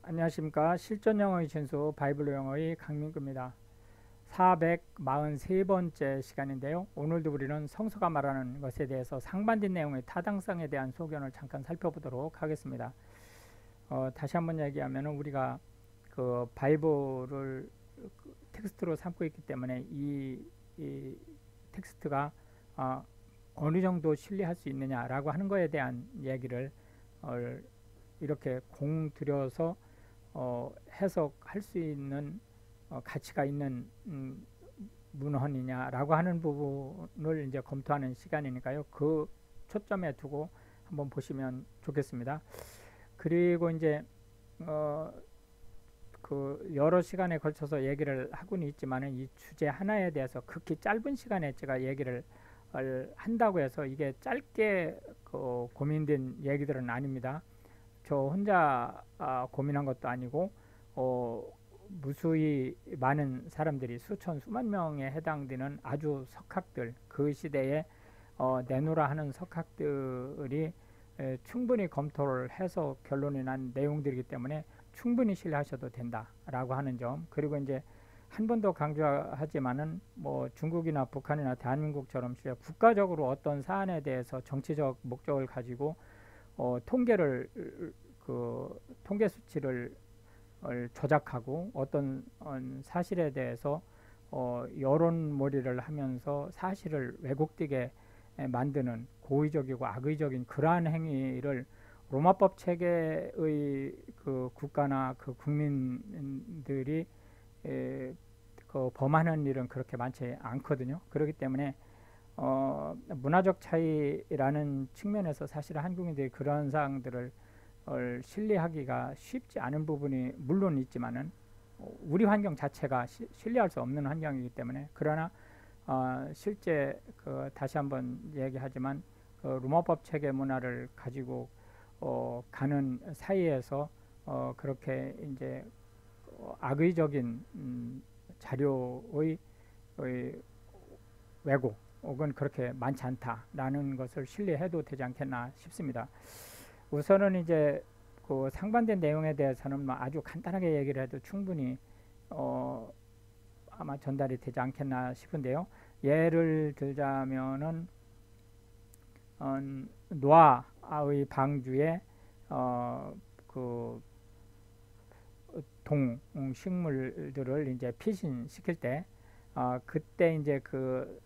안녕하십니까. 실전영어의 진수 바이블 영어의 강민구입니다. 443번째 시간인데요. 오늘도 우리는 성서가 말하는 것에 대해서 상반된 내용의 타당성에 대한 소견을 잠깐 살펴보도록 하겠습니다. 다시 한번 얘기하면 우리가 그 바이블을 텍스트로 삼고 있기 때문에 이 텍스트가 어느 정도 신뢰할 수 있느냐라고 하는 것에 대한 얘기를 이렇게 공들여서 해석할 수 있는 가치가 있는 문헌이냐라고 하는 부분을 이제 검토하는 시간이니까요. 그 초점에 두고 한번 보시면 좋겠습니다. 그리고 이제 그 여러 시간에 걸쳐서 얘기를 하고는 있지만은 이 주제 하나에 대해서 극히 짧은 시간에 제가 얘기를 한다고 해서 이게 짧게 고민된 얘기들은 아닙니다. 저 혼자 고민한 것도 아니고 무수히 많은 사람들이 수천 수만 명에 해당되는 아주 석학들, 그 시대에 내노라 하는 석학들이 충분히 검토를 해서 결론이 난 내용들이기 때문에 충분히 신뢰하셔도 된다라고 하는 점. 그리고 이제 한 번 더 강조하지만은 뭐 중국이나 북한이나 대한민국처럼 국가적으로 어떤 사안에 대해서 정치적 목적을 가지고 통계를 통계 수치를 조작하고 어떤 사실에 대해서 여론몰이를 하면서 사실을 왜곡되게 만드는 고의적이고 악의적인 그러한 행위를 로마법 체계의 그 국가나 그 국민들이 범하는 일은 그렇게 많지 않거든요. 그렇기 때문에 문화적 차이라는 측면에서 사실 한국인들이 그런 사항들을 신뢰하기가 쉽지 않은 부분이 물론 있지만은 우리 환경 자체가 신뢰할 수 없는 환경이기 때문에, 그러나 실제 다시 한번 얘기하지만 로마법 체계 문화를 가지고 가는 사이에서 그렇게 이제 악의적인 자료의 왜곡 혹은 그렇게 많지 않다라는 것을 신뢰해도 되지 않겠나 싶습니다. 우선은 이제 그 상반된 내용에 대해서는 뭐 아주 간단하게 얘기를 해도 충분히 아마 전달이 되지 않겠나 싶은데요. 예를 들자면은 노아의 방주에 그 동식물들을 이제 피신시킬 때 그때 이제 그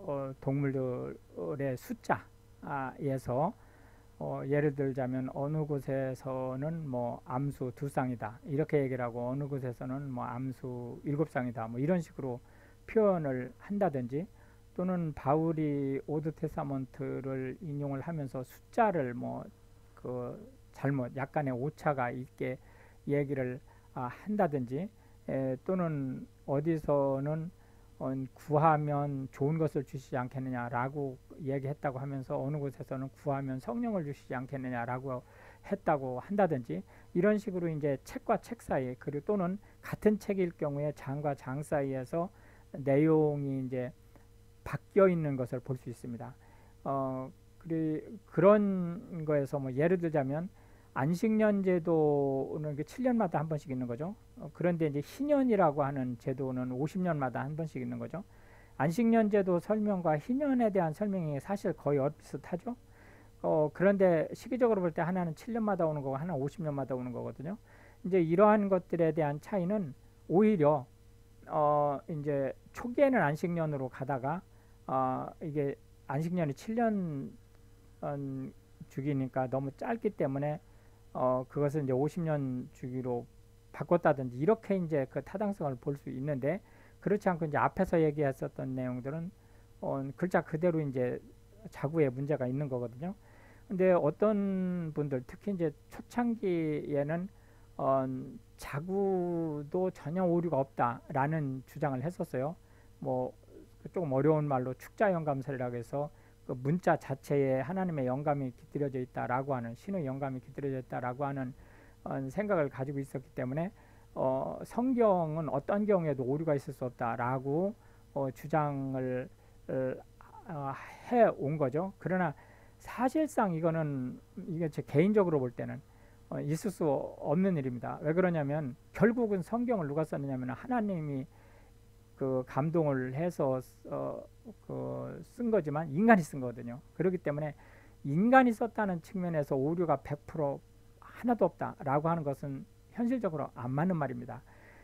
동물들의 숫자에서 예를 들자면 어느 곳에서는 뭐 암수 2쌍이다 이렇게 얘기를 하고 어느 곳에서는 뭐 암수 7쌍이다 뭐 이런 식으로 표현을 한다든지, 또는 바울이 오드 테사먼트를 인용을 하면서 숫자를 뭐 그 잘못 약간의 오차가 있게 얘기를 한다든지, 또는 어디서는 구하면 좋은 것을 주시지 않겠느냐라고 얘기했다고 하면서 어느 곳에서는 구하면 성령을 주시지 않겠느냐라고 했다고 한다든지, 이런 식으로 이제 책과 책 사이, 그리고 또는 같은 책일 경우에 장과 장 사이에서 내용이 이제 바뀌어 있는 것을 볼 수 있습니다. 그런 거에서 뭐 예를 들자면 안식년 제도는 7년마다 한 번씩 있는 거죠. 그런데 이제 희년이라고 하는 제도는 50년마다 한 번씩 있는 거죠. 안식년 제도 설명과 희년에 대한 설명이 사실 거의 비슷하죠. 그런데 시기적으로 볼 때 하나는 7년마다 오는 거고 하나는 50년마다 오는 거거든요. 이제 이러한 것들에 대한 차이는 오히려 이제 초기에는 안식년으로 가다가 이게 안식년이 7년 주기니까 너무 짧기 때문에 그것을 이제 50년 주기로 바꿨다든지 이렇게 이제 그 타당성을 볼 수 있는데, 그렇지 않고 이제 앞에서 얘기했었던 내용들은 글자 그대로 이제 자구에 문제가 있는 거거든요. 근데 어떤 분들 특히 이제 초창기에는 자구도 전혀 오류가 없다라는 주장을 했었어요. 뭐 조금 어려운 말로 축자 영감설이라고 해서 그 문자 자체에 하나님의 영감이 깃들여져 있다라고 하는, 신의 영감이 깃들여져 있다라고 하는 생각을 가지고 있었기 때문에 성경은 어떤 경우에도 오류가 있을 수 없다라고 주장을 해 온 거죠. 그러나 사실상 이거는 이게 제 개인적으로 볼 때는 있을 수 없는 일입니다. 왜 그러냐면 결국은 성경을 누가 썼느냐면 하나님이 그 감동을 해서 쓴 거지만 인간이 쓴 거거든요. 그렇기 때문에 인간이 썼다는 측면에서 오류가 100% 하나도 없다라고 하는 것은 현실적으로 안 맞는 말입니다.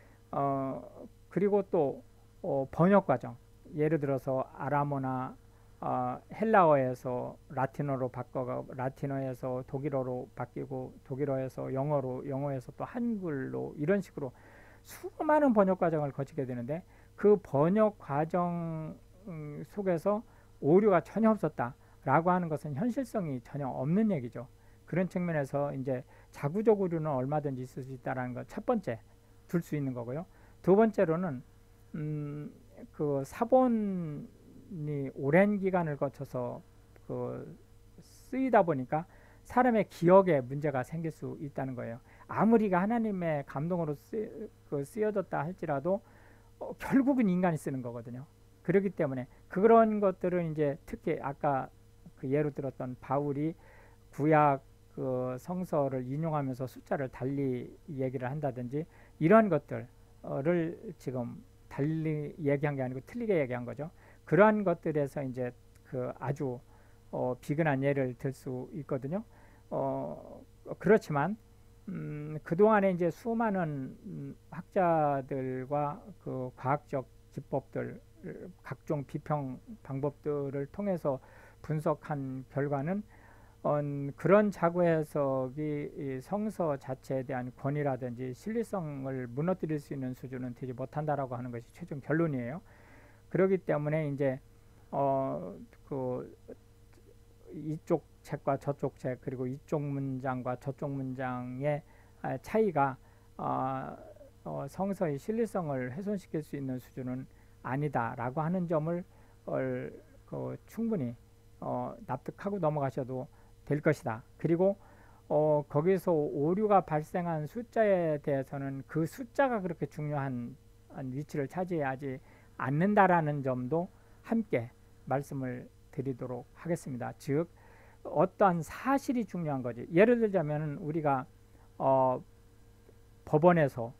그리고 또 번역 과정, 예를 들어서 아람어나 헬라어에서 라틴어로 바꿔가 라틴어에서 독일어로 바뀌고 독일어에서 영어로, 영어에서 또 한글로, 이런 식으로 수많은 번역 과정을 거치게 되는데 그 번역 과정 속에서 오류가 전혀 없었다라고 하는 것은 현실성이 전혀 없는 얘기죠. 그런 측면에서 이제 자구적 오류는 얼마든지 있을 수 있다라는 것, 첫 번째 둘 수 있는 거고요. 두 번째로는 그 사본이 오랜 기간을 거쳐서 그 쓰이다 보니까 사람의 기억에 문제가 생길 수 있다는 거예요. 아무리가 하나님의 감동으로 쓰여졌다 할지라도 결국은 인간이 쓰는 거거든요. 그렇기 때문에 그런 것들은 이제 특히 아까 그 예로 들었던 바울이 구약 그 성서를 인용하면서 숫자를 달리 얘기를 한다든지 이런 것들을 지금 달리 얘기한 게 아니고 틀리게 얘기한 거죠. 그러한 것들에서 이제 그 아주 비근한 예를 들 수 있거든요. 그렇지만 그동안에 이제 수많은 학자들과 그 과학적 기법들, 각종 비평 방법들을 통해서 분석한 결과는 그런 자구 해석이 이 성서 자체에 대한 권위라든지 신뢰성을 무너뜨릴 수 있는 수준은 되지 못한다라고 하는 것이 최종 결론이에요. 그렇기 때문에 이제 그 이쪽 책과 저쪽 책, 그리고 이쪽 문장과 저쪽 문장의 차이가 성서의 신뢰성을 훼손시킬 수 있는 수준은 아니다라고 하는 점을 충분히 납득하고 넘어가셔도 될 것이다. 그리고 거기서 오류가 발생한 숫자에 대해서는 그 숫자가 그렇게 중요한 위치를 차지하지 않는다라는 점도 함께 말씀을 드리도록 하겠습니다. 즉 어떠한 사실이 중요한 거지. 예를 들자면 우리가 법원에서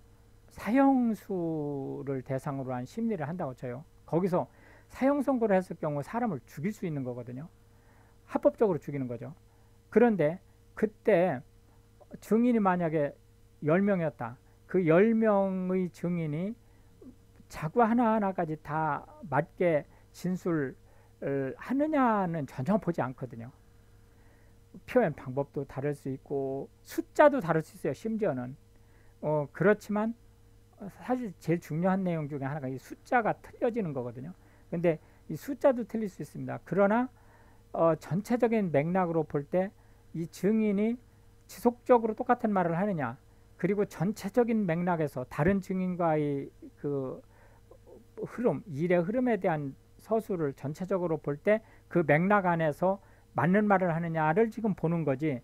사형수를 대상으로 한 심리를 한다고 쳐요. 거기서 사형 선고를 했을 경우 사람을 죽일 수 있는 거거든요. 합법적으로 죽이는 거죠. 그런데 그때 증인이 만약에 10명이었다. 그 10명의 증인이 자구 하나하나까지 다 맞게 진술을 하느냐는 전혀 보지 않거든요. 표현 방법도 다를 수 있고 숫자도 다를 수 있어요. 심지어는 그렇지만 사실 제일 중요한 내용 중에 하나가 이 숫자가 틀려지는 거거든요. 근데 이 숫자도 틀릴 수 있습니다. 그러나 전체적인 맥락으로 볼 때 이 증인이 지속적으로 똑같은 말을 하느냐, 그리고 전체적인 맥락에서 다른 증인과의 그 흐름, 일의 흐름에 대한 서술을 전체적으로 볼 때 그 맥락 안에서 맞는 말을 하느냐를 지금 보는 거지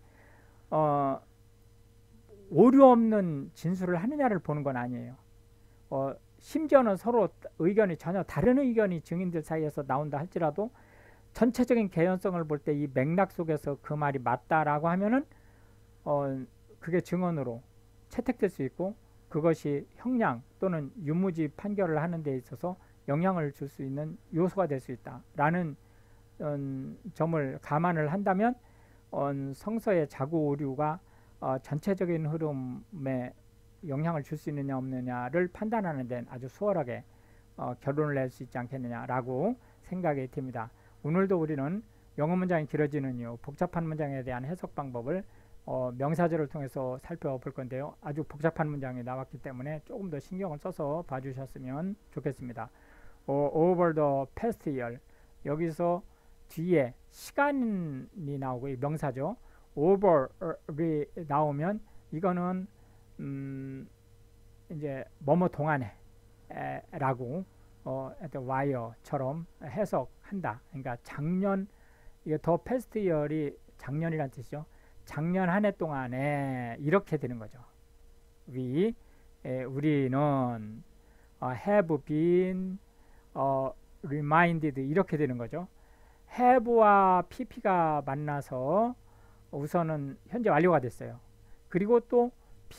오류 없는 진술을 하느냐를 보는 건 아니에요. 심지어는 서로 의견이 전혀 다른 의견이 증인들 사이에서 나온다 할지라도 전체적인 개연성을 볼 때 이 맥락 속에서 그 말이 맞다라고 하면은 그게 증언으로 채택될 수 있고 그것이 형량 또는 유무지 판결을 하는 데 있어서 영향을 줄 수 있는 요소가 될 수 있다라는 점을 감안을 한다면 성서의 자구 오류가 전체적인 흐름에 영향을 줄 수 있느냐 없느냐를 판단하는 데는 아주 수월하게 결론을 낼 수 있지 않겠느냐라고 생각이 듭니다. 오늘도 우리는 영어 문장이 길어지는 이유, 복잡한 문장에 대한 해석 방법을 명사절을 통해서 살펴볼 건데요. 아주 복잡한 문장이 나왔기 때문에 조금 더 신경을 써서 봐주셨으면 좋겠습니다. Over the past year, 여기서 뒤에 시간이 나오고 이 명사죠. over이 나오면 이거는 이제 뭐뭐 동안에 라고 wire처럼 해석한다. 그러니까 작년, 이게 더 past year이 작년이란 뜻이죠. 작년 한 해 동안에 이렇게 되는 거죠. 우리는 have been reminded 이렇게 되는 거죠. have와 pp가 만나서 우선은 현재 완료가 됐어요. 그리고 또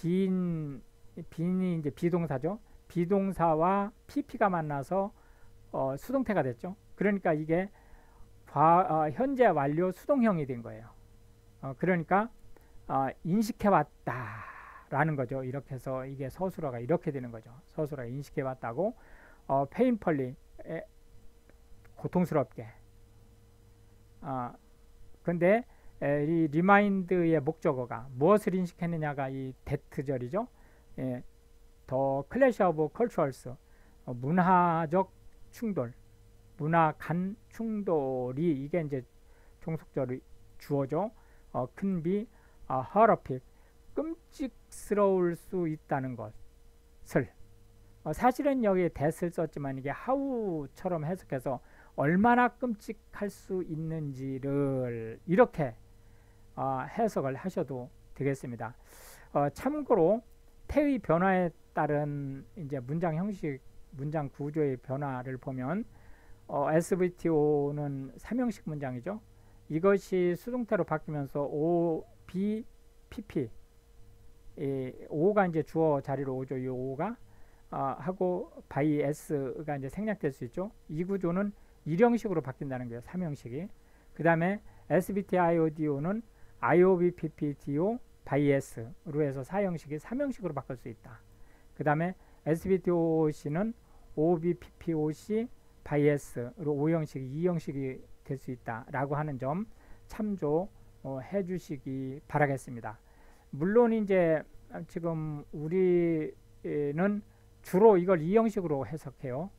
빈이 이제 비동사죠. 비동사와 PP가 만나서 수동태가 됐죠. 그러니까 이게 현재 완료 수동형이 된 거예요. 그러니까 인식해왔다라는 거죠. 이렇게 해서 이게 서술어가 이렇게 되는 거죠. 서술어가 인식해왔다고 painfully 고통스럽게. 근데 이 remind의 목적어가 무엇을 인식했느냐가 이 that절이죠. 예, the clash of cultures, 문화적 충돌, 문화 간 충돌이 이게 이제 종속절의 주어죠. can be horrific, 끔찍스러울 수 있다는 것을 사실은 여기에 that을 썼지만 이게 how처럼 해석해서 얼마나 끔찍할 수 있는지를 이렇게 해석을 하셔도 되겠습니다. 참고로 태의 변화에 따른 이제 문장 형식, 문장 구조의 변화를 보면 SVTO는 3형식 문장이죠. 이것이 수동태로 바뀌면서 O, B, PP, O가 이제 주어 자리로 오죠. 이 O가 하고 by S가 이제 생략될 수 있죠. 이 구조는 1형식으로 바뀐다는 거예요. 3형식이. 그 다음에 SVTIODO는 IOB, PPTO, by S로 해서 4형식이 3형식으로 바꿀 수 있다. 그 다음에 SVTOC는 OB, PPOC, by S로 5형식이 2형식이 될 수 있다라고 하는 점 참조해 주시기 바라겠습니다. 물론 이제 지금 우리는 주로 이걸 2형식으로 해석해요.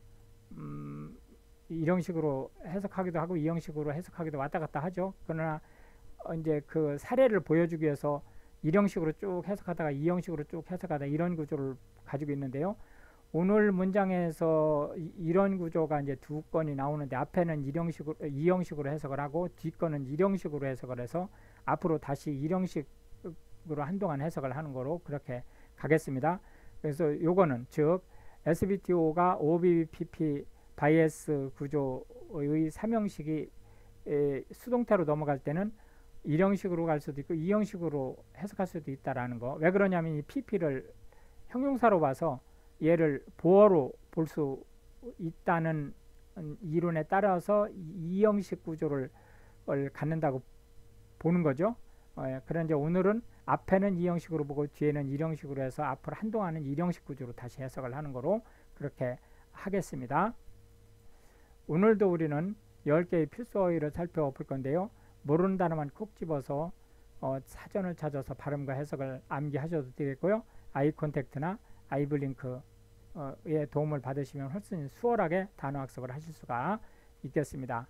1형식으로 해석하기도 하고 2형식으로 해석하기도 왔다 갔다 하죠. 그러나 이제 그 사례를 보여주기 위해서 1형식으로 쭉 해석하다가 2형식으로 쭉 해석하다 이런 구조를 가지고 있는데요. 오늘 문장에서 이런 구조가 이제 두 건이 나오는데 앞에는 2형식으로 해석을 하고 뒷건은 1형식으로 해석을 해서 앞으로 다시 1형식으로 한동안 해석을 하는 거로 그렇게 가겠습니다. 그래서 요거는 즉 SVTO가 OBPP 바이애스 구조의 3형식이 수동태로 넘어갈 때는 1형식으로 갈 수도 있고 2형식으로 해석할 수도 있다라는 거. 왜 그러냐면 이 PP를 형용사로 봐서 얘를 보어로 볼 수 있다는 이론에 따라서 2형식 구조를 갖는다고 보는 거죠. 그런데 오늘은 앞에는 2형식으로 보고 뒤에는 1형식으로 해서 앞으로 한동안은 1형식 구조로 다시 해석을 하는 거로 그렇게 하겠습니다. 오늘도 우리는 10개의 필수 어휘를 살펴볼 건데요. 모르는 단어만 콕 집어서 사전을 찾아서 발음과 해석을 암기하셔도 되겠고요. 아이 컨택트나 아이블링크의 도움을 받으시면 훨씬 수월하게 단어 학습을 하실 수가 있겠습니다.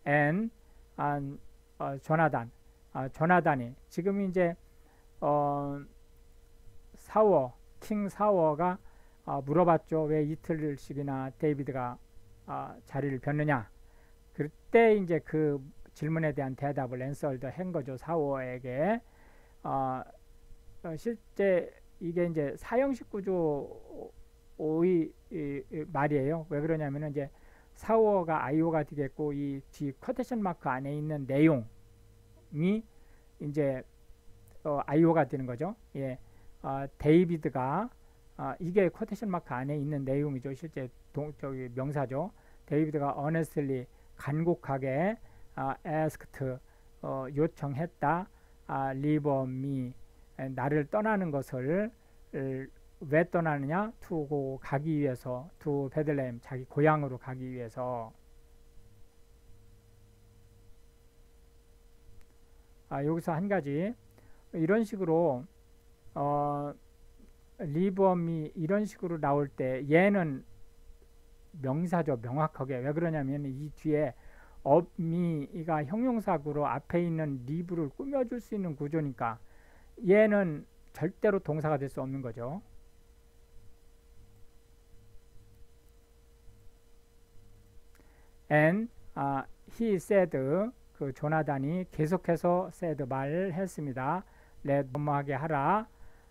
조나단이 지금 이제 킹 사워가 물어봤죠. 왜 이틀씩이나 데이비드가 자리를 폈느냐. 그때 이제 그 질문에 대한 대답을 앤서를 한 거죠. 사워에게. 실제 이게 이제 4형식 구조의 말이에요. 왜 그러냐면은 이제 사워가 IO가 되겠고 이 뒤 쿼테이션 마크 안에 있는 내용이 이제 IO가 되는 거죠. 예. 데이비드가 이게 쿼테이션 마크 안에 있는 내용이죠. 실제 저기 명사죠. 데이비드가 honestly 간곡하게 asked 요청했다. leave me 나를 떠나는 것을 왜 떠나느냐? to 가기 위해서, to 베들레헴 자기 고향으로 가기 위해서. 여기서 한 가지 이런 식으로 leave me 이런 식으로 나올 때 얘는 명사죠. 명확하게. 왜 그러냐면 이 뒤에 of me가 형용사구로 앞에 있는 leave를 꾸며줄 수 있는 구조니까 얘는 절대로 동사가 될 수 없는 거죠. And he said 그 조나단이 계속해서 said 말을 했습니다. let 뭐뭐하게 하라.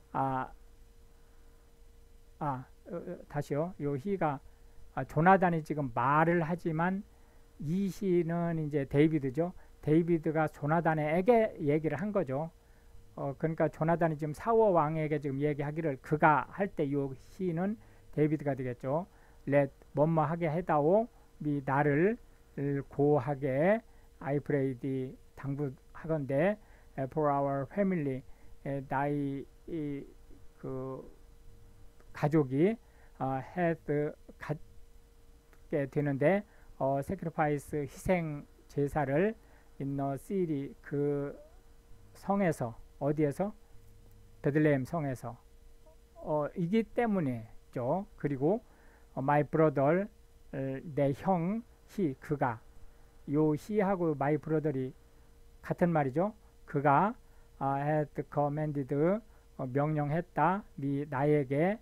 다시요. 요 he가 조나단이 지금 말을 하지만 이 he는 이제 데이비드죠. 데이비드가 조나단에게 얘기를 한 거죠. 그러니까 조나단이 지금 사울 왕에게 지금 얘기하기를 그가 할 때 이 he는 데이비드가 되겠죠. let 뭐뭐 하게 해다오 미 나를 고하게 I pray thee 당부하건대 for our family 나의 그 가족이 had 갖게 되는데 sacrifice 희생 제사를 in the city 그 성에서 어디에서 베들레헴 성에서 이기 때문에죠. 그리고 my brother 내 형 he 그가 요 he하고 my brother이 같은 말이죠. 그가 had commanded 명령했다 미 나에게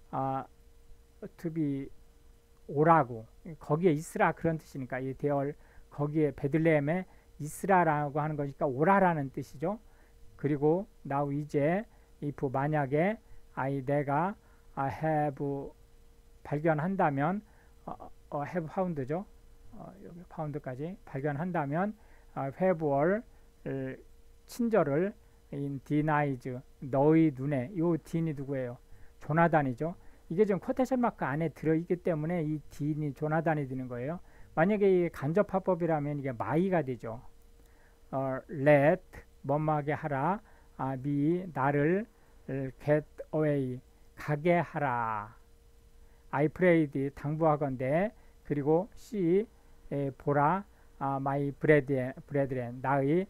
to be 오라고 거기에 있으라 그런 뜻이니까 이 대얼 거기에 베들레헴에 있으라라고 하는 거니까 오라라는 뜻이죠. 그리고 now 이제 if 만약에 내가 have 발견한다면 have found죠. 여기 found까지 발견한다면 favor을 친절을 in denies 너희 눈에 요 딘이 누구예요? 조나단이죠. 이게 지금 코테이션 마크 안에 들어있기 때문에 이 딘이 조나단이 되는 거예요. 만약에 이 간접화법이라면 이게 마이가 되죠. let 뭐뭐하게 하라 me 나를 get away 가게 하라 I prayed 당부하건대 그리고 see 보라 my brethren 나의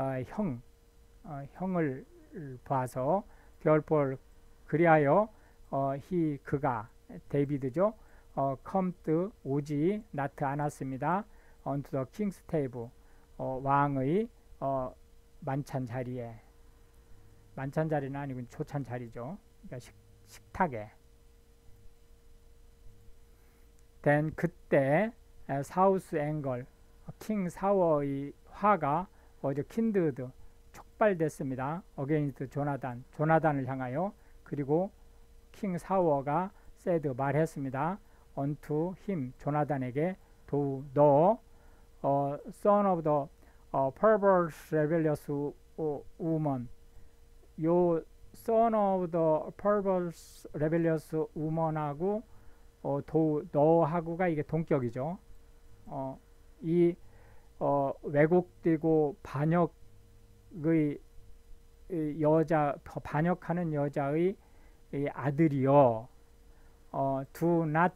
형을 봐서 therefore 그리하여 he 그가 데이비드죠. come 오지 not 않았습니다. unto the king's table 왕의 만찬 자리에 만찬 자리는 아니고 조찬 자리죠. 그러니까 식탁에 then 그때 사우스 앵글 킹 사워의 화가 어제 킨드드 촉발됐습니다. against 조나단을 향하여 그리고 킹 사워가 said 말했습니다. unto him 조나단에게 너 son of the perverse rebellious woman 요 son of the perverse rebellious woman하고 너하고가 이게 동격이죠. 이 왜곡되고 반역의 여자 반역하는 여자의 아들이요. do not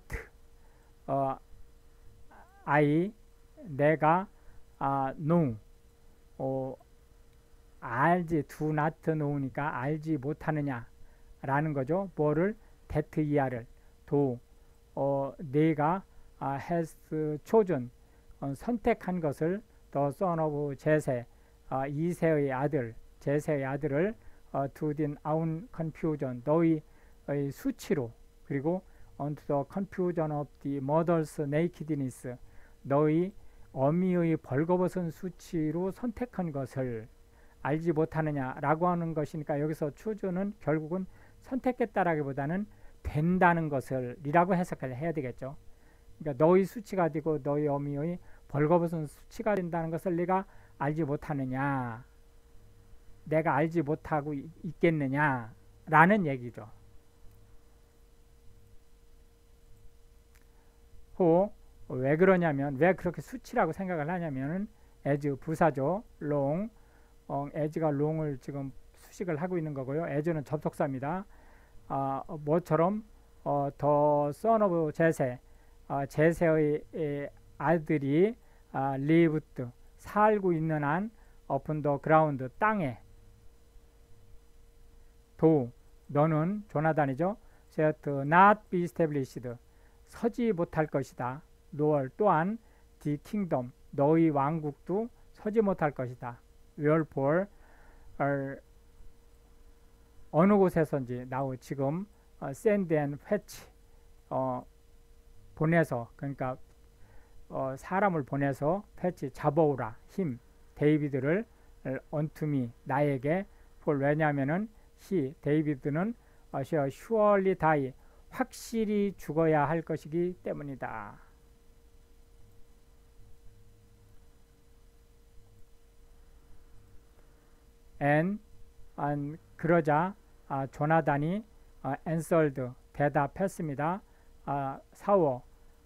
내가 know 알지 do not know니까 알지 못하느냐 라는 거죠. 뭐를 that 이하를 내가 has chosen 선택한 것을 the son of 제세 이세의 아들 제세의 아들을 to the own confusion 너의 수치로 그리고 unto the confusion of the mother's nakedness 너의 어미의 벌거벗은 수치로 선택한 것을 알지 못하느냐라고 하는 것이니까 여기서 chosen은 결국은 선택했다라기보다는 된다는 것을 이라고 해석을 해야 되겠죠. 그러니까 너의 수치가 되고 너의 어미의 벌거벗은 수치가 된다는 것을 네가 알지 못하느냐 내가 알지 못하고 있겠느냐 라는 얘기죠. 왜 그러냐면 왜 그렇게 수치라고 생각을 하냐면은 as 부사죠. long as가 long을 지금 수식을 하고 있는 거고요. as는 접속사입니다. 뭐처럼 the son of 제세 제세의 아들이 lived 살고 있는 한 upon the ground 땅에 너는 조나단이죠. shalt not be established 서지 못할 것이다. nor 또한 the kingdom 너희 왕국도 서지 못할 것이다. wherefore 어느 곳에서인지 now 지금 send and fetch 보내서 그러니까 사람을 보내서 fetch 잡아오라 힘 데이비드를 unto me 나에게 for 왜냐하면은 데이비드는 shall surely die 확실히 죽어야 할 것이기 때문이다. and 그러자 조나단이 answered 대답했습니다. 사워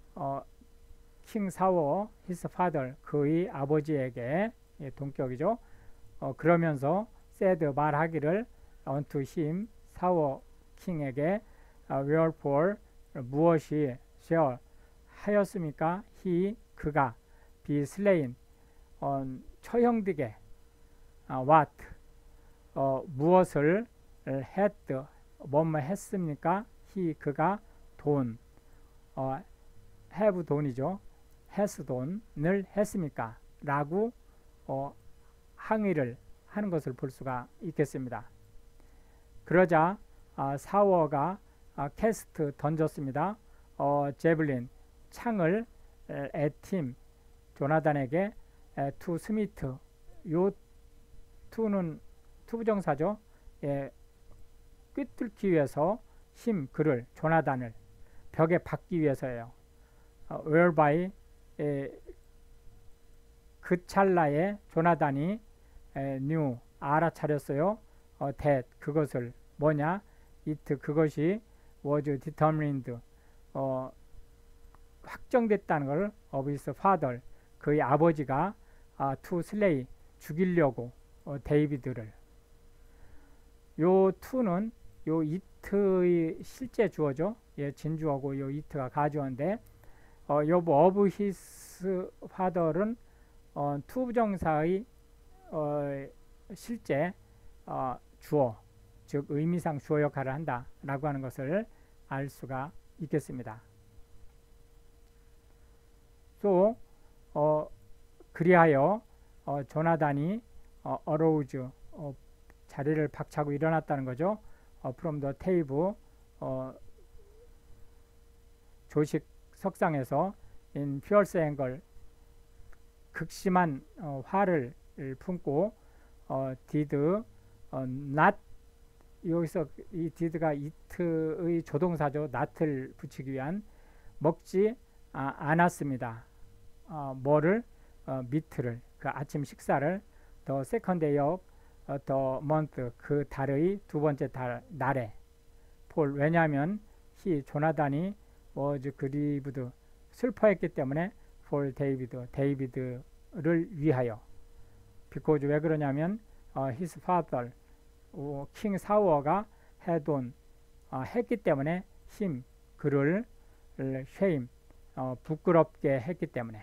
킹 사워 his father 그의 아버지에게 동격이죠. 그러면서 said 말하기를 unto him 사워 킹에게 wherefore 무엇이 shall 하였습니까? he 그가 be slain 처형되게 what 무엇을 had 뭐뭐 했습니까? he 그가 돈 have 돈이죠. has 돈을 했습니까? 라고 항의를 하는 것을 볼 수가 있겠습니다. 그러자 사워가 캐스트 던졌습니다. 제블린 창을 at him 조나단에게 to 스미트 요 to는 투부정사죠. 꿰뚫기 위해서 힘 그를 조나단을 벽에 박기 위해서예요. whereby 그 찰나에 조나단이 knew 알아차렸어요. that 그것을 뭐냐 it 그것이 was determined 확정됐다는 걸 of his father 그의 아버지가 to slay 죽이려고 데이비드를 요 to는 요 it의 실제 주어죠. 진주어고 요 it가 가주어인데 요 of his father은 투부정사의 실제 주어 즉 의미상 주어 역할을 한다 라고 하는 것을 알 수가 있겠습니다. 또 그리하여 조나단이 arose 자리를 박차고 일어났다는 거죠. from the table 조식 석상에서 in fierce anger 극심한 화를 품고 did not 여기서 이 did가 it의 조동사죠. not을 붙이기 위한 먹지 않았습니다. 뭐를 미트를 그 아침 식사를 the second day of the month 그 달의 두 번째 날에 폴 왜냐하면 he 조나단이 was grieved 슬퍼했기 때문에 for David 데이비드를 위하여 because 왜 그러냐면 his father 킹 사워가 had on 했기 때문에 him 그를 shame 부끄럽게 했기 때문에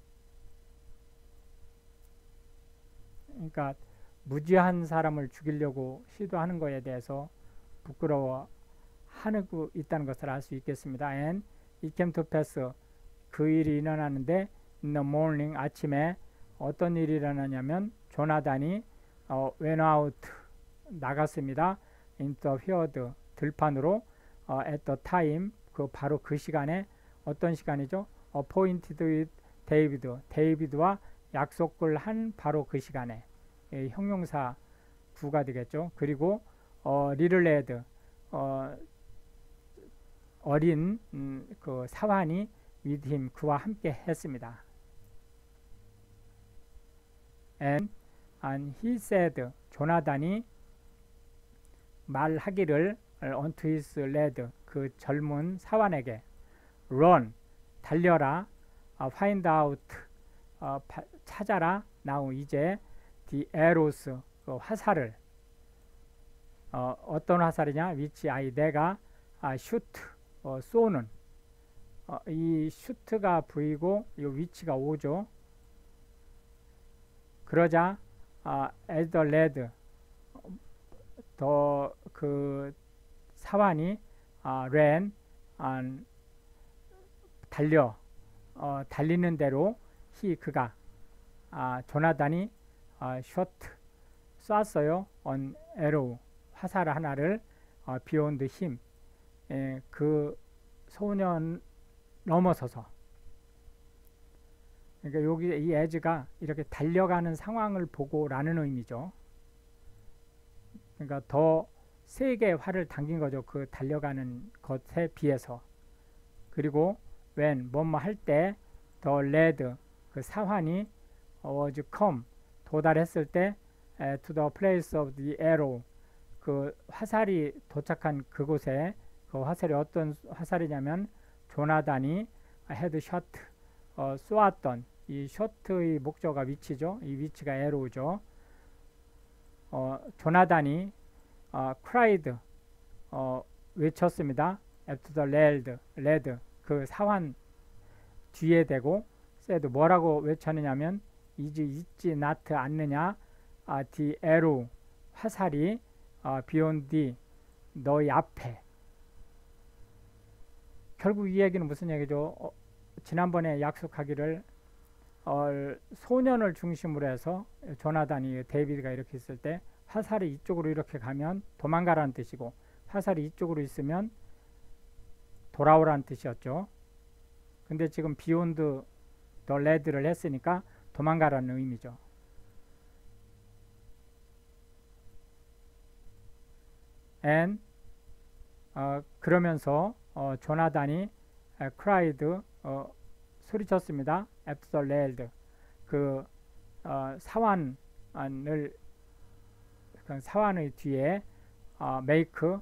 그러니까 무지한 사람을 죽이려고 시도하는 것에 대해서 부끄러워하고 있다는 것을 알 수 있겠습니다. And it came to pass 그 일이 일어나는데 in the morning 아침에 어떤 일이 일어나냐면 조나단이 went out 나갔습니다. into the field 들판으로 at the time 그 바로 그 시간에 어떤 시간이죠? appointed with David 데이비드와 약속을 한 바로 그 시간에 형용사 구가 되겠죠. 그리고 little lad 어린 그 사환이 with him 그와 함께 했습니다. and he said 조나단이 말하기를 unto his lad 그 젊은 사환에게 run 달려라 find out 찾아라 now 이제 the arrows 그 화살을 어떤 화살이냐 which I 내가 shoot 쏘는 이 shoot가 V고 이 위치가 O죠. 그러자 as the lad 더 그 사환이 ran 달리는 대로 그가 조나단이 shot 쐈어요. on arrow 화살 하나를 beyond him 그 소년 넘어서서 그러니까 여기 이 as가 이렇게 달려가는 상황을 보고 라는 의미죠. 그러니까 더 세게 활을 당긴 거죠. 그 달려가는 것에 비해서. 그리고 when 뭐뭐 할 때 the lad 그 사환이 was come 도달했을 때 to the place of the arrow. 그 화살이 도착한 그곳에, 그 화살이 어떤 화살이냐면 조나단이 had shot, 쏘았던, 이 shot의 목적어가 위치죠. 이 위치가 arrow죠. 조나단이 cried, 외쳤습니다. after the lad, 그 사환 뒤에 대고 said, 뭐라고 외쳤느냐면 있지 not 않느냐, the arrow, 화살이 beyond thee, 너희 앞에. 결국 이 얘기는 무슨 얘기죠? 지난번에 약속하기를 소년을 중심으로 해서 조나단이 데이비드가 이렇게 있을 때 화살이 이쪽으로 이렇게 가면 도망가라는 뜻이고, 화살이 이쪽으로 있으면 돌아오라는 뜻이었죠. 근데 지금 beyond the lad를 했으니까 도망가라는 의미죠. and 그러면서 조나단이 cried, 소리쳤습니다. after the lad, 그 사환의 뒤에 make,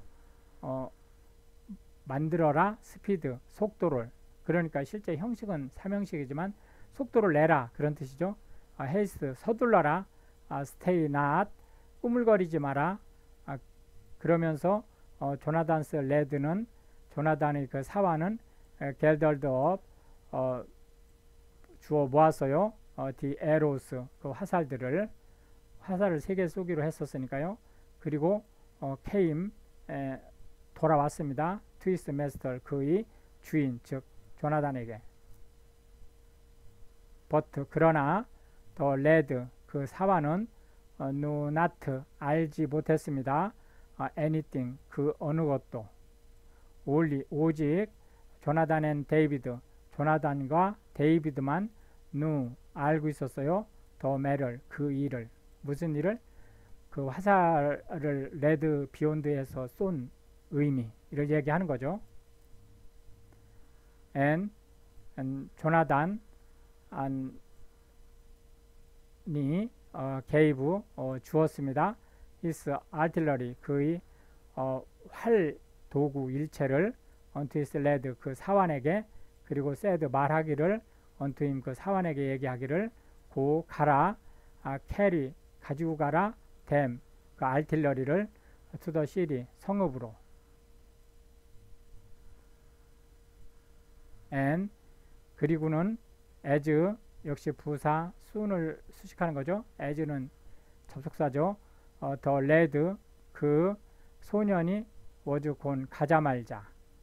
만들어라, speed, 속도를. 그러니까 실제 형식은 삼형식이지만 속도를 내라, 그런 뜻이죠. haste, 서둘러라, stay not, 꾸물거리지 마라. 그러면서 조나단스 레드는, 조나단의 그 사환은 gathered up, 주워 모았어요. the arrows, 그 화살을 3개 쏘기로 했었으니까요. 그리고 came, 돌아왔습니다. to his master, 그의 주인, 즉 조나단에게. but, 그러나 the lad, 그 사환은 knew not, 알지 못했습니다. anything, 그 어느 것도. only, 오직 조나단 and 데이비드, 조나단과 데이비드만 knew, 알고 있었어요. the matter, 그 일을. 무슨 일을? 그 화살을 레드 비욘드에서 쏜 의미, 이를 얘기하는 거죠. and 조나단이 gave, 주었습니다. his artillery, 그의 활 도구 일체를 unto his lad, 그 사환에게. 그리고 said, 말하기를 unto him, 그 사환에게 얘기하기를 고 가라, carry, 가지고 가라, them, 그 artillery를 to the city, 성읍으로. and, 그리고는 as, 역시 부사 soon을 수식하는 거죠. as는 접속사죠. the lad, 그 소년이 was gone, 가자말자.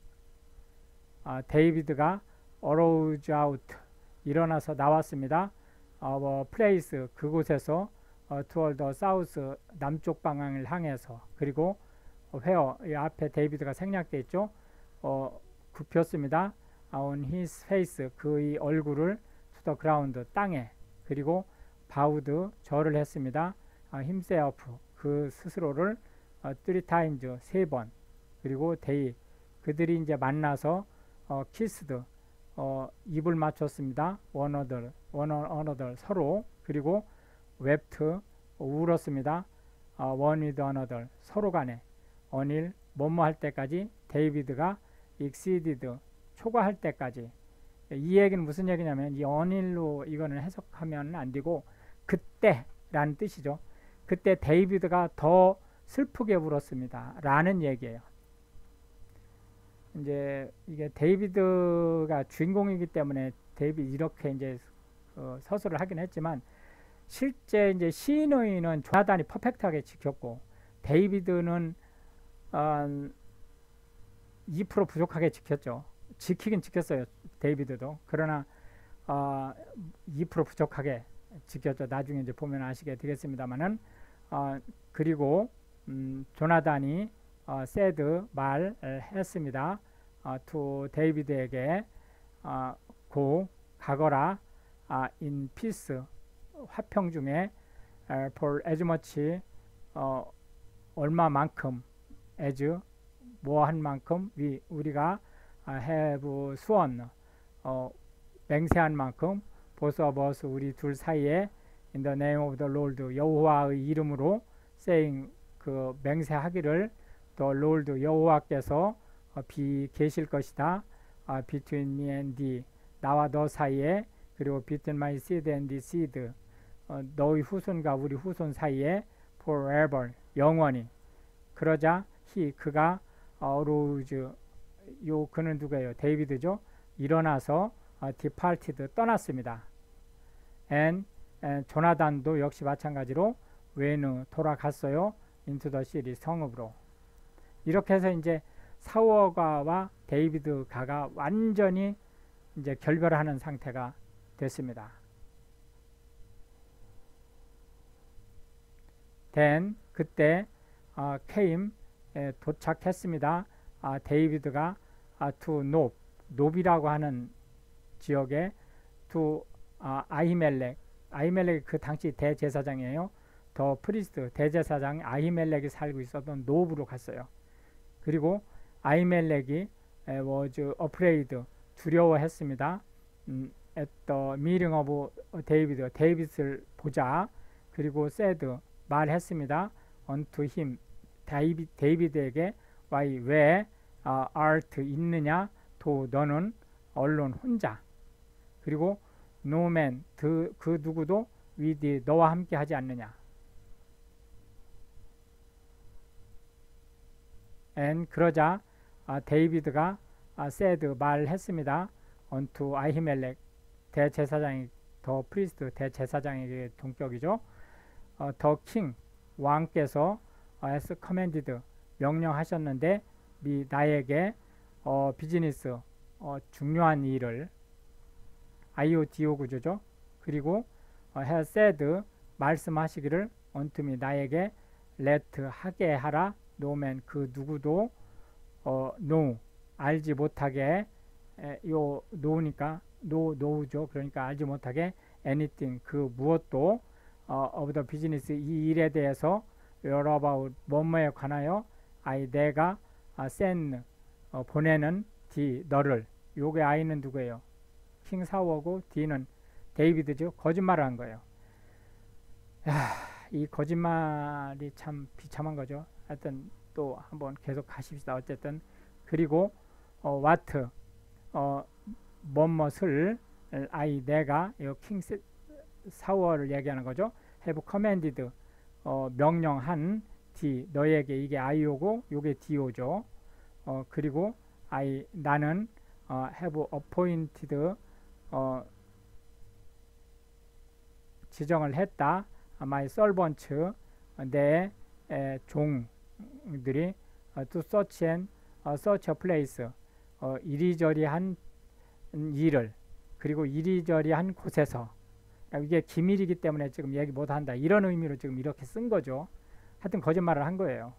데이비드가 arose out, 일어나서 나왔습니다. place, 그곳에서 toward the south, 남쪽 방향을 향해서. 그리고 where, 이 앞에 데이비드가 생략되어 있죠. 굽혔습니다. on his face, 그의 얼굴을 to the ground, 땅에. 그리고 bowed, 절을 했습니다. himself, 그 스스로를 3 times, 3번. 그리고 they, 그들이 이제 만나서 kissed, 입을 맞췄습니다. one another, 서로. 그리고 wept, 울었습니다. one with another, 서로 간에. until, 뭐뭐 할 때까지. 데이비드가 exceeded, 초과할 때까지. 이 얘기는 무슨 얘기냐면, 이 until로 이거는 해석하면 안 되고 그때라는 뜻이죠. 그때 데이비드가 더 슬프게 울었습니다 라는 얘기예요. 이제 이게 데이비드가 주인공이기 때문에 데이비드 이렇게 이제 서술을 하긴 했지만, 실제 이제 시인의는 조나단이 퍼펙트하게 지켰고, 데이비드는 2% 부족하게 지켰죠. 지키긴 지켰어요, 데이비드도. 그러나 2% 부족하게 지켰죠. 나중에 이제 보면 아시게 되겠습니다만은. 그리고 조나단이 said, 말했습니다. to 데이비드에게 고 가거라, in peace, 화평 중에, for as much, 얼마만큼, as, 뭐 한 만큼, 우리가 have sworn, 맹세한 만큼, both of us, 우리 둘 사이에 in the name of the Lord 여호와의 이름으로 saying 그 맹세하기를 the Lord 여호와께서 계실 것이다. between me and thee 나와 너 사이에 그리고 between my seed and the seed 너의 후손과 우리 후손 사이에 forever 영원히. 그러자 그가 arose 그는 누구예요? 데이비드죠. 일어나서 departed 떠났습니다. and 조나단도 역시 마찬가지로 when 돌아갔어요. into the city 성읍으로. 이렇게 해서 이제 사울과와 데이비드가가 완전히 이제 결별하는 상태가 됐습니다. then 그때 came 도착했습니다. 데이비드가 to 놉이라고 하는 지역에 to 아히멜렉이 그 당시 대제사장이에요. 더 프리스트 대제사장 아히멜렉이 살고 있었던 놉으로 갔어요. 그리고 아히멜렉이 was afraid 두려워했습니다. at the meeting of 데이빗을 보자. 그리고 said 말했습니다. unto him 데이비드에게 why 왜 art 있느냐 to 너는 언론 혼자. 그리고 no man 그 누구도 with 너와 함께 하지 않느냐. and 그러자 데이비드가 said 말했습니다. unto 아히멜렉 대제사장이 더 프리스트 대제사장에게 동격이죠. 더 킹 왕께서 as commanded 명령하셨는데 나에게 비즈니스 중요한 일을 IODO 구조죠. 그리고 has said 말씀하시기를 unto me 나에게 let 하게 하라 no man 그 누구도 no 알지 못하게 요 know니까 know죠. 그러니까 알지 못하게 anything 그 무엇도 of the business 이 일에 대해서 여러 about 뭐뭐에 관하여 내가 send 보내는 너를 요게 I는 누구예요? 킹 사워고 D는 데이비드죠. 거짓말을 한 거예요. 이 거짓말이 참 비참한 거죠. 하여튼 또 한번 계속 가십시다. 어쨌든 그리고 what 뭐뭇을 내가 킹 사워를 얘기하는 거죠. have commanded 명령한 너에게 이게 I오고 요게 D오죠. 그리고 나는 have appointed 지정을 했다. my servants 내 종들이 to search a place 이리저리한 일을 그리고 이리저리한 곳에서 이게 기밀이기 때문에 지금 얘기 못한다 이런 의미로 지금 이렇게 쓴 거죠. 하여튼 거짓말을 한 거예요.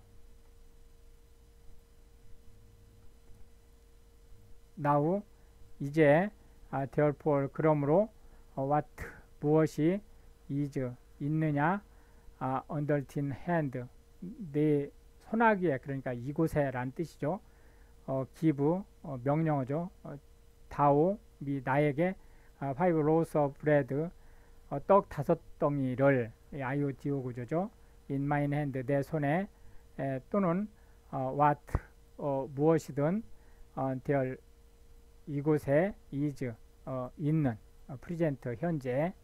now 이제 therefore 그러므로 what 무엇이 is 있느냐 under hand 내 손아귀에 그러니까 이곳에 란 뜻이죠. give 명령어죠. 다오 미 나에게 five loaves of bread 떡 5덩이를 IODO 구조죠. in my hand 내 손에 또는 what 무엇이든 there 이곳에 is 있는 present 현재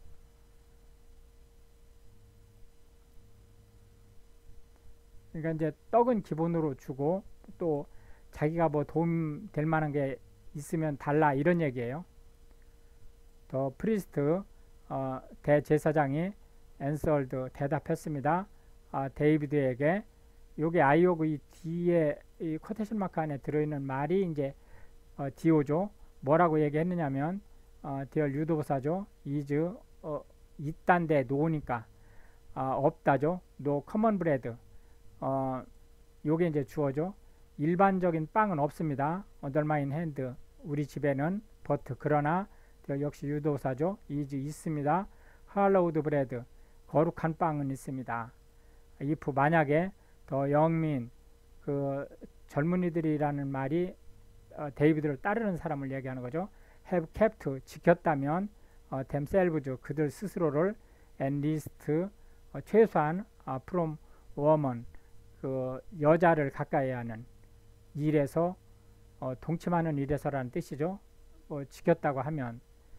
그러니까 이제 떡은 기본으로 주고 또 자기가 뭐 도움 될 만한 게 있으면 달라 이런 얘기예요. 더 프리스트 대제사장이 answered 대답했습니다. 데이비드에게 요게 아이오고 이 뒤에 이 코테이션 마크 안에 들어있는 말이 이제 디오죠. 뭐라고 얘기했느냐면 디얼 유도부사죠. is 있단데 노니까 없다죠. no common bread 요게 이제 주어죠. 일반적인 빵은 없습니다. under my hand 우리 집에는 but 그러나 역시 유도사죠. is 있습니다. hallowed bread 거룩한 빵은 있습니다. if 만약에 더 영민 그 젊은이들이라는 말이 데이비드를 따르는 사람을 얘기하는 거죠. have kept 지켰다면 themselves 그들 스스로를 and least 최소한 from woman 그 여자를 가까이 하는 일에서 동침하는 일에서라는 뜻이죠. 지켰다고 하면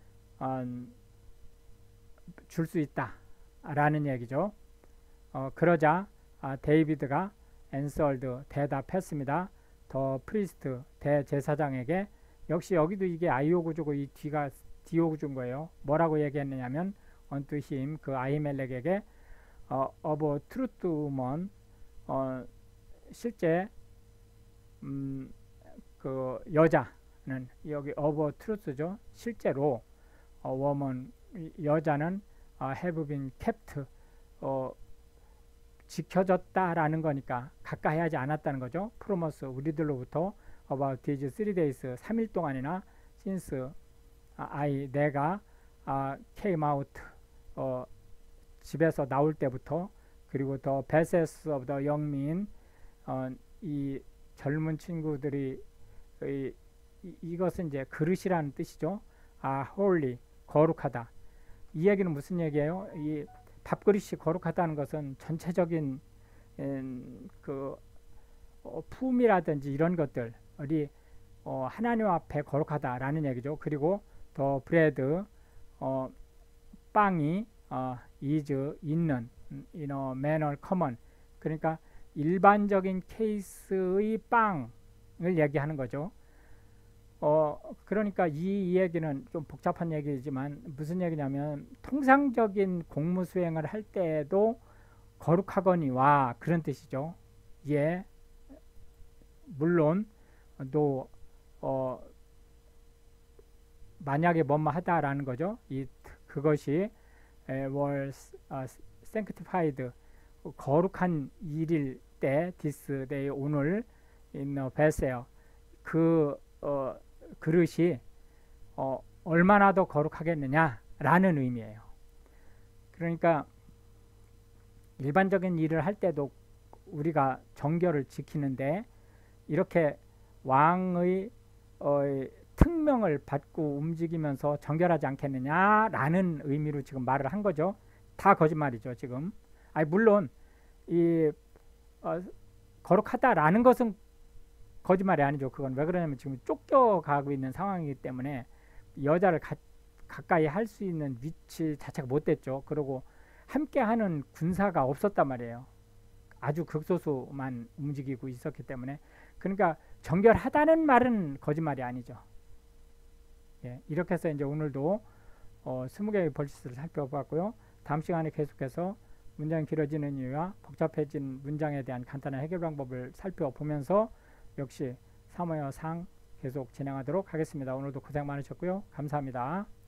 줄 수 있다 라는 얘기죠. 그러자 데이비드가 answered 대답했습니다. 더 프리스트 대제사장에게 역시 여기도 이게 아이오 구조고 이 뒤가 디오 구조인 거예요. 뭐라고 얘기했느냐면 unto him 그 아히멜렉에게 of truth woman 실제 그 여자는 여기 of truth죠. 실제로 woman 여자는 have been kept 지켜졌다라는 거니까 가까이 하지 않았다는 거죠. 프로머스 우리들로부터 about these 3days 3일 동안이나 since 내가 came out 집에서 나올 때부터 그리고 the basis of the young men 이 젊은 친구들이 이것은 이제 그릇이라는 뜻이죠. holy 거룩하다. 이 얘기는 무슨 얘기예요? 이 밥그릇이 거룩하다는 것은 전체적인 그 품이라든지 이런 것들이 하나님 앞에 거룩하다라는 얘기죠. 그리고 더 브레드 빵이 is 있는 in a manner common 그러니까 일반적인 케이스의 빵을 얘기하는 거죠. 그러니까 이 얘기는 좀 복잡한 얘기지만 무슨 얘기냐면 통상적인 공무 수행을 할 때에도 거룩하거니와 그런 뜻이죠. 예, 물론 또 만약에 뭐뭐하다라는 거죠. 그것이 was sanctified 거룩한 일일 때 this day 오늘 in a vessel 그 그릇이 얼마나 더 거룩하겠느냐라는 의미예요. 그러니까 일반적인 일을 할 때도 우리가 정결을 지키는데 이렇게 왕의 특명을 받고 움직이면서 정결하지 않겠느냐라는 의미로 지금 말을 한 거죠. 다 거짓말이죠 지금. 물론 이 거룩하다라는 것은 거짓말이 아니죠. 그건 왜 그러냐면 지금 쫓겨가고 있는 상황이기 때문에 여자를 가까이 할 수 있는 위치 자체가 못 됐죠. 그리고 함께하는 군사가 없었단 말이에요. 아주 극소수만 움직이고 있었기 때문에 그러니까 정결하다는 말은 거짓말이 아니죠. 예, 이렇게 해서 이제 오늘도 20개의 벌칙수를 살펴봤고요. 다음 시간에 계속해서 문장이 길어지는 이유와 복잡해진 문장에 대한 간단한 해결 방법을 살펴보면서 역시 사모여상 계속 진행하도록 하겠습니다. 오늘도 고생 많으셨고요. 감사합니다.